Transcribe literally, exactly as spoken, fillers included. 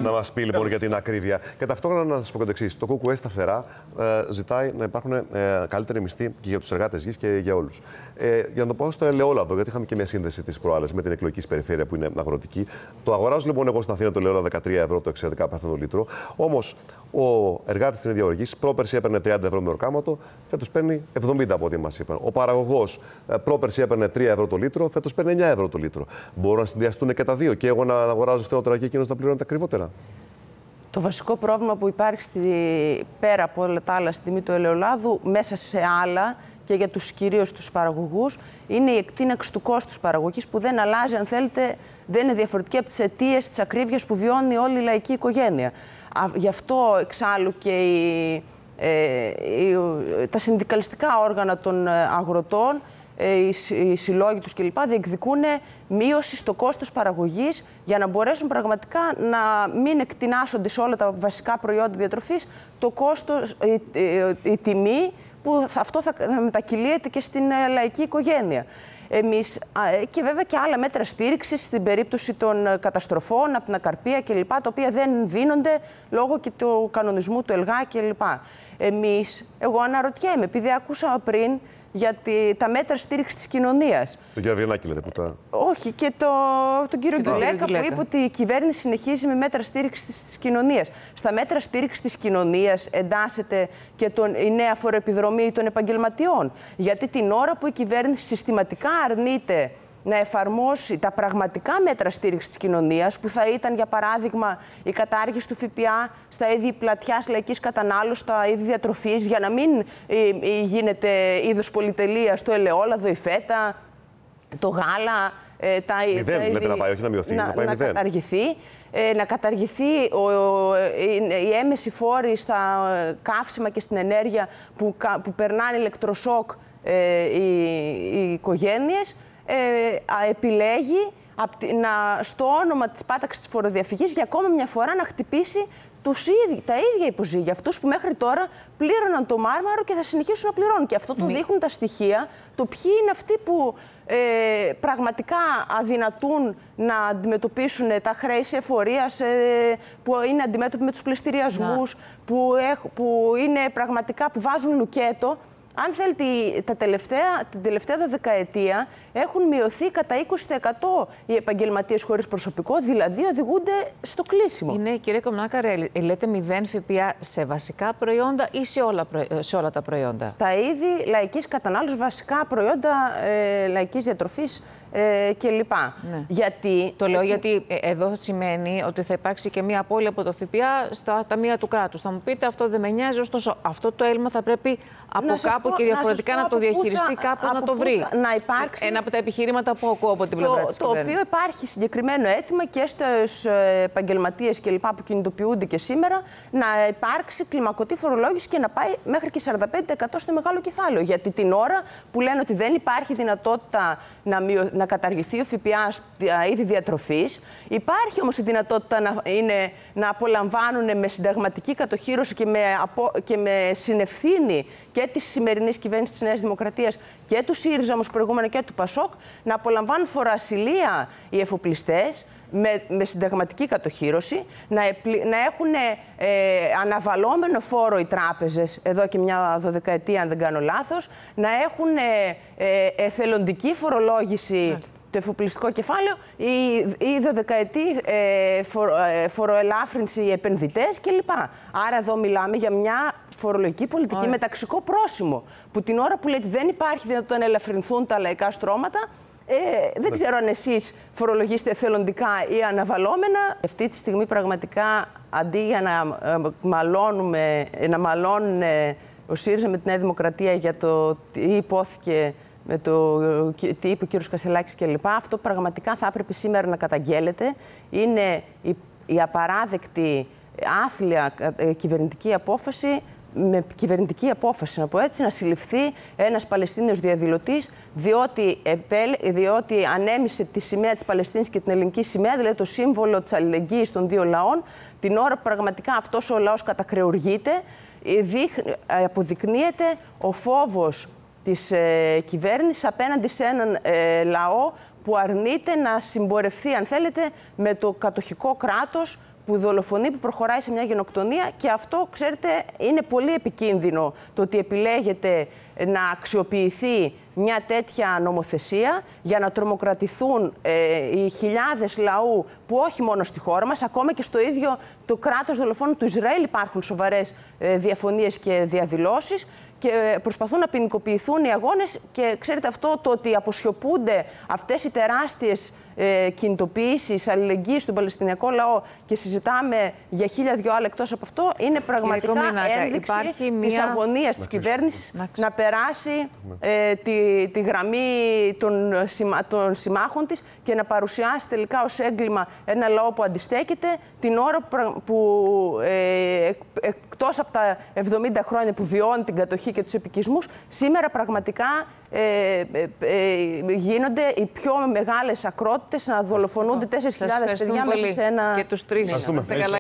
να μας πει λοιπόν για την ακρίβεια. Και ταυτόχρονα να σας πω και το εξής. Το ΚΚΕ στα φτερά ε, ζητάει να υπάρχουν ε, καλύτεροι μισθοί και για τους εργάτες γης και για όλους. Ε, για να το πω στο ελαιόλαδο, γιατί είχαμε και μια σύνδεση της προάλλες με την εκλογική περιφέρεια που είναι αγροτική. Το αγοράζω λοιπόν εγώ στην Αθήνα το ελαιόλαδο δεκατρία ευρώ το εξαιρετικά παρθένο λίτρο. Όμως ο εργάτης στην ίδια οργής πρόπερση έπαιρνε τριάντα ευρώ με ορκάματο, φέτος παίρνει εβδομήντα από ό,τι μας είπαν. Ο παραγωγός πρόπερση έπαιρνε τρία ευρώ το λίτρο, φέτος παίρνει εννιά ευρώ το λίτρο. Μπορούν να συνδυαστούν και τα δύο, και εγώ να αγοράζω φθηνότερα και εκείνος να πληρώνει τα ακριβότερα. Το βασικό πρόβλημα που υπάρχει στη, πέρα από όλα τα άλλα στην τιμή του ελαιολάδου, μέσα σε άλλα και για τους κυρίως τους παραγωγούς, είναι η εκτείναξη του κόστους παραγωγής που δεν αλλάζει, αν θέλετε, δεν είναι διαφορετική από τις αιτίες της ακρίβειας που βιώνει όλη η λαϊκή οικογένεια. Α, γι' αυτό εξάλλου και η, ε, η, τα συνδικαλιστικά όργανα των αγροτών, οι, οι συλλόγοι τους κλπ. Διεκδικούν μείωση στο κόστος παραγωγής για να μπορέσουν πραγματικά να μην εκτινάσονται σε όλα τα βασικά προϊόντα διατροφής το κόστος, η, η, η τιμή που θα, αυτό θα, θα μετακυλίεται και στην λαϊκή οικογένεια. Εμείς, και βέβαια και άλλα μέτρα στήριξης στην περίπτωση των καταστροφών από την ακαρπία κλπ. Τα οποία δεν δίνονται λόγω και του κανονισμού του ΕΛΓΑ κλπ. Εμείς, εγώ αναρωτιέμαι, επειδή άκουσα πριν για τη, τα μέτρα στήριξης της κοινωνίας. Τον κύριο Βιενάκη λέτε που τα... Όχι, και το, τον κύριο Γκουλέκα που είπε ότι η κυβέρνηση συνεχίζει με μέτρα στήριξης της, της κοινωνίας. Στα μέτρα στήριξης της κοινωνίας εντάσσεται και τον, η νέα φοροεπιδρομή των επαγγελματιών. Γιατί την ώρα που η κυβέρνηση συστηματικά αρνείται να εφαρμόσει τα πραγματικά μέτρα στήριξης της κοινωνίας, που θα ήταν, για παράδειγμα, η κατάργηση του ΦΠΑ στα είδη πλατιάς λαϊκής κατανάλωσης, στα είδη διατροφής, για να μην ε, ε, γίνεται είδος πολυτελείας το ελαιόλαδο, η φέτα, το γάλα, ε, τα, μηδέν, τα είδη, λέτε να πάει, όχι να μειωθεί, να, να πάει να μηδέν. καταργηθεί. Ε, να καταργηθεί ο, ο, η, η έμεση φόρη στα καύσιμα και στην ενέργεια που, που περνάνε ηλεκτροσόκ ε, οι, οι οικογένειες. Ε, επιλέγει να, στο όνομα της πάταξης της φοροδιαφυγής για ακόμα μια φορά να χτυπήσει τους ίδι, τα ίδια υποζύγια, αυτούς που μέχρι τώρα πλήρωναν το μάρμαρο και θα συνεχίσουν να πληρώνουν. Και αυτό το δείχνουν τα στοιχεία, το ποιοι είναι αυτοί που ε, πραγματικά αδυνατούν να αντιμετωπίσουν τα χρέη σε εφορίας, ε, που είναι αντιμέτωποι με τους πληστηριασμούς, που, που είναι πραγματικά που βάζουν λουκέτο. Αν θέλετε, τα τελευταία, την τελευταία δωδεκαετία έχουν μειωθεί κατά είκοσι τοις εκατό οι επαγγελματίες χωρίς προσωπικό, δηλαδή οδηγούνται στο κλείσιμο. Είναι, κύριε Κομνάκαρε, λέτε μηδέν ΦΠΑ σε βασικά προϊόντα ή σε όλα, σε όλα τα προϊόντα? Στα είδη λαϊκής κατανάλωσης, βασικά προϊόντα ε, λαϊκής διατροφής ε, κλπ. Ναι. Γιατί... Το λέω ε, γιατί ε, εδώ σημαίνει ότι θα υπάρξει και μία απώλεια από το ΦΠΑ στα ταμεία του κράτους. Θα μου πείτε, αυτό δεν με νοιάζει, ωστόσο αυτό το έλλειμμα θα πρέπει από κάπου πω, και διαφορετικά να, να το διαχειριστεί, κάπως να το βρει. Να υπάρξει... Ένα από τα επιχειρήματα που ακούω από την πλευρά της κυβέρνησης. Το οποίο υπάρχει συγκεκριμένο αίτημα και στους επαγγελματίες και λοιπά που κινητοποιούνται και σήμερα, να υπάρξει κλιμακωτή φορολόγηση και να πάει μέχρι και σαράντα πέντε τοις εκατό στο μεγάλο κεφάλαιο. Γιατί την ώρα που λένε ότι δεν υπάρχει δυνατότητα να, μειο... να καταργηθεί ο ΦΠΑ στα είδη διατροφής, υπάρχει όμως η δυνατότητα να, είναι, να απολαμβάνουν με συνταγματική κατοχύρωση και με, απο... και με συνευθύνη και τη σημερινή κυβέρνηση της Νέας Δημοκρατίας και του ΣΥΡΙΖΑ, όμως προηγούμενα, και του ΠΑΣΟΚ, να απολαμβάνουν φοροασυλία οι εφοπλιστές με, με συνταγματική κατοχύρωση, να, επλη, να έχουν ε, αναβαλώμενο φόρο οι τράπεζες εδώ και μια δωδεκαετία, αν δεν κάνω λάθος, να έχουν ε, ε, εθελοντική φορολόγηση. Μάλιστα. Το εφοπλιστικό κεφάλαιο, η, η δωδεκαετή ε, φορο, ε, φοροελάφρυνση, οι επενδυτές κλπ. Άρα εδώ μιλάμε για μια φορολογική πολιτική Ωραία. με ταξικό πρόσημο, που την ώρα που λέει ότι δεν υπάρχει δυνατότητα να ελαφρυνθούν τα λαϊκά στρώματα, ε, δεν ξέρω αν εσείς φορολογήσετε εθελοντικά ή αναβαλώμενα. Αυτή τη στιγμή πραγματικά, αντί για να ε, μαλώνουμε, να μαλώνουν ε, ο ΣΥΡΙΖΑ με τη Νέα Δημοκρατία για το τι υπόθηκε, με το τι είπε ο κύριος Κασελάκης κλπ. Αυτό πραγματικά θα έπρεπε σήμερα να καταγγέλλεται. Είναι η, η απαράδεκτη άθλια ε, κυβερνητική απόφαση, με κυβερνητική απόφαση, να πω έτσι, να συλληφθεί ένας Παλαιστίνιος διαδηλωτής, διότι, επέλ, διότι ανέμισε τη σημαία της Παλαιστίνης και την ελληνική σημαία, δηλαδή το σύμβολο της αλληλεγγύης των δύο λαών, την ώρα που πραγματικά αυτός ο λαός κατακρεουργείται, αποδεικνύεται ο φόβος της ε, κυβέρνησης απέναντι σε έναν ε, λαό που αρνείται να συμπορευθεί, αν θέλετε, με το κατοχικό κράτος που δολοφονεί, που προχωράει σε μια γενοκτονία, και αυτό, ξέρετε, είναι πολύ επικίνδυνο το ότι επιλέγεται να αξιοποιηθεί μια τέτοια νομοθεσία για να τρομοκρατηθούν ε, οι χιλιάδες λαού που όχι μόνο στη χώρα μας, ακόμα και στο ίδιο το κράτος δολοφόνου του Ισραήλ υπάρχουν σοβαρές ε, διαφωνίες και διαδηλώσεις και προσπαθούν να ποινικοποιηθούν οι αγώνες. Και ξέρετε, αυτό το ότι αποσιωπούνται αυτές οι τεράστιες ε, κινητοποιήσεις αλληλεγγύης στον Παλαιστινιακό λαό και συζητάμε για χίλια δυο άλλα εκτός από αυτό, είναι πραγματικά ένδειξη της αγωνίας της κυβέρνησης να περάσει ε, τη, τη γραμμή των, των συμμάχων της και να παρουσιάσει τελικά ως έγκλημα ένα λαό που αντιστέκεται την ώρα που ε, εκτός από τα εβδομήντα χρόνια που βιώνει την κατοχή και τους επικισμούς, σήμερα πραγματικά ε, ε, ε, γίνονται οι πιο μεγάλες ακρότητες, να δολοφονούνται τέσσερις χιλιάδες παιδιά μέσα σε ένα... Και τους τρεις.